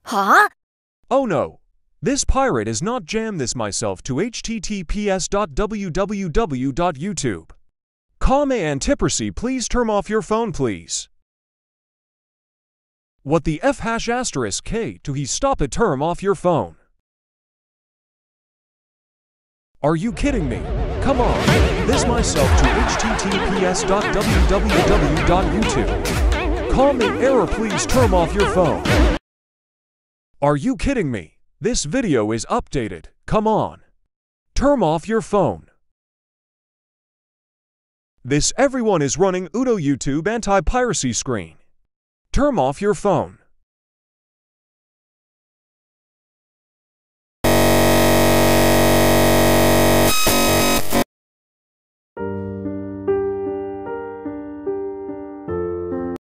Huh? Oh no! This pirate is not jammed this myself to https://www.youtube. Call me Anti-Piracy, please turn off your phone please. What the f#*k to he stop it turn off your phone. Are you kidding me? Come on, this myself to https://www.youtube. Call me error please turn off your phone. Are you kidding me? This video is updated, come on. Turn off your phone. This everyone is running Udo YouTube anti-piracy screen. Turn off your phone.